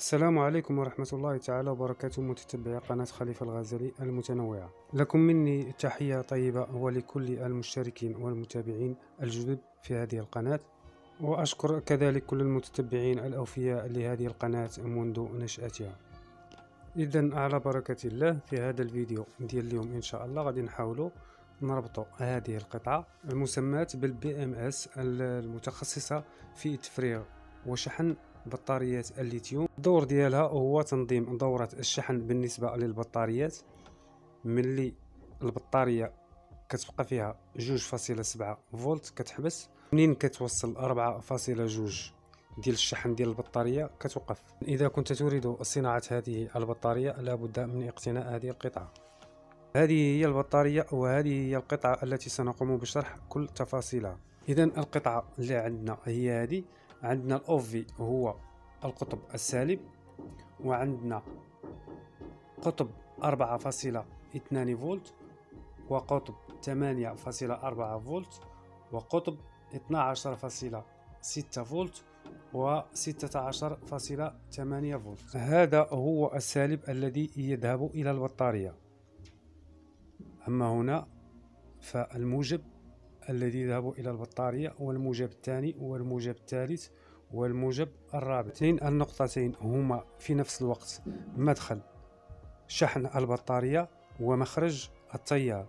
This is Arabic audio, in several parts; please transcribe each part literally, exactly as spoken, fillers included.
السلام عليكم ورحمة الله تعالى وبركاته، متتبعي قناة خليفة الغزالي المتنوعة. لكم مني تحية طيبة ولكل المشتركين والمتابعين الجدد في هذه القناة، وأشكر كذلك كل المتتبعين الأوفياء لهذه القناة منذ نشأتها. إذن على بركة الله، في هذا الفيديو ديال اليوم إن شاء الله غادي نحاولوا نربط هذه القطعة المسماة بالبي ام اس المتخصصة في تفريغ وشحن بطاريات الليثيوم. الدور ديالها هو تنظيم دورة الشحن بالنسبة للبطاريات. ملي البطارية كتبقى فيها جوج فاصلة سبعة فولت كتحبس، منين كتوصل أربعة فاصلة جوج ديال الشحن ديال البطارية كتوقف. إذا كنت تريد صناعة هذه البطارية لابد من اقتناء هذه القطعة. هذه هي البطارية وهذه هي القطعة التي سنقوم بشرح كل تفاصيلها. إذن القطعة اللي عندنا هي هذه. عندنا الأوف في هو القطب السالب، وعندنا قطب أربعة فاصلة اثنان فولت، وقطب ثمانية فاصلة أربعة فولت، وقطب اثنا عشر فاصلة ستة فولت، و ستة عشر فاصلة ثمانية فولت. هذا هو السالب الذي يذهب إلى البطارية. أما هنا فالموجب الذي يذهب إلى البطارية، والموجب الثاني والموجب الثالث والموجب الرابع. اثنين النقطتين هما في نفس الوقت مدخل شحن البطارية ومخرج التيار.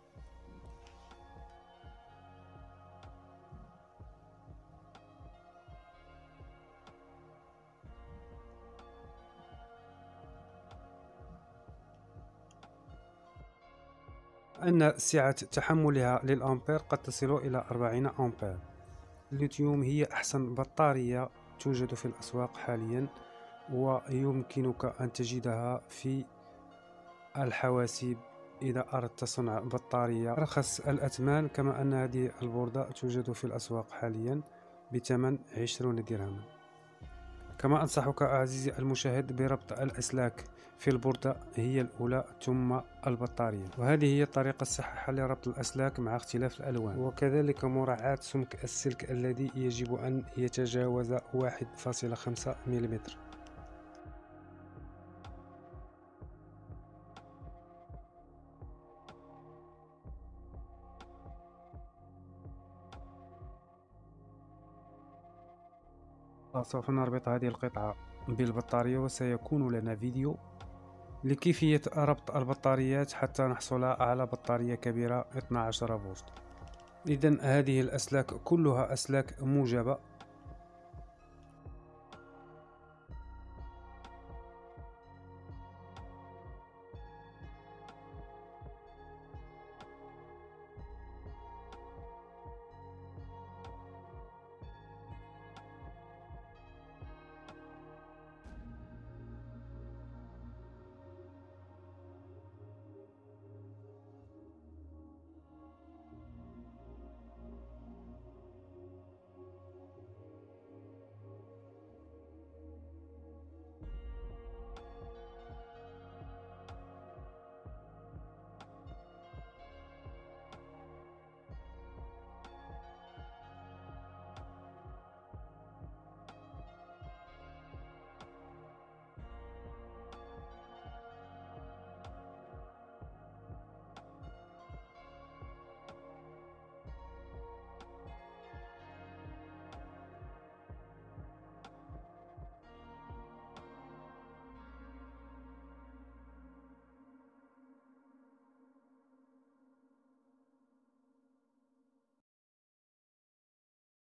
أن سعة تحملها للأمبير قد تصل إلى أربعين أمبير. الليثيوم هي أحسن بطارية توجد في الأسواق حاليا، ويمكنك أن تجدها في الحواسيب إذا أردت صنع بطارية أرخص الأثمان. كما أن هذه البوردة توجد في الأسواق حاليا بثمن عشرون درهما. كما أنصحك عزيزي المشاهد بربط الأسلاك في البوردة هي الأولى ثم البطارية، وهذه هي الطريقة الصحيحة لربط الأسلاك مع اختلاف الألوان، وكذلك مراعاة سمك السلك الذي يجب أن يتجاوز واحد فاصلة خمسة ملم. سوف نربط هذه القطعة بالبطارية، وسيكون لنا فيديو لكيفية ربط البطاريات حتى نحصل على بطارية كبيرة اثنا عشر فولت. إذن هذه الأسلاك كلها أسلاك موجبة